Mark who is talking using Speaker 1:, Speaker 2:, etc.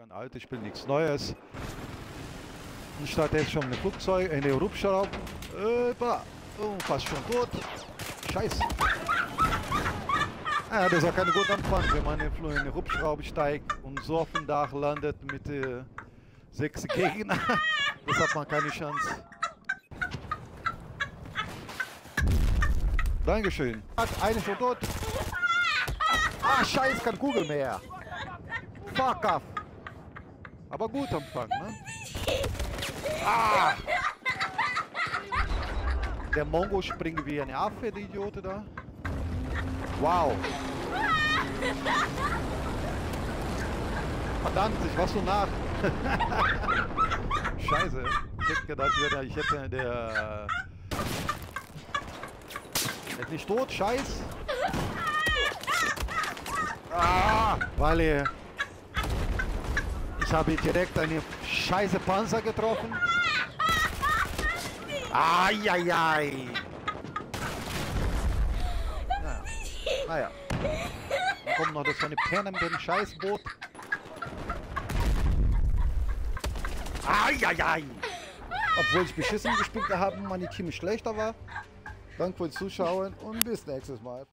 Speaker 1: Kein altes Spiel, nichts Neues. Und statt jetzt schon ein Flugzeug, eine Hubschrauber. Oh, fast schon tot. Scheiße. Ja, das ist auch kein guter Anfang, wenn man in eine Hubschrauber steigt und so auf dem Dach landet mit 6 Gegnern. Das hat man keine Chance. Dankeschön. Eine schon tot. Ah, scheiße, kein Kugel mehr. Fuck off. Aber gut Anfang, ne? Ah! Der Mongo springt wie ein Affe, der Idiote da. Wow. Verdammt, ich war so nah. Scheiße. Ich hätte gedacht, ich hätte der... Er ist nicht tot, scheiß. Ah, weil ich habe direkt eine scheiße Panzer getroffen. Eieiei. Naja. Dann kommt noch das von den Pennen mit dem Scheißboot. Eieiei. Obwohl ich beschissen gespielt habe, meine Team schlechter war. Danke fürs Zuschauen und bis nächstes Mal.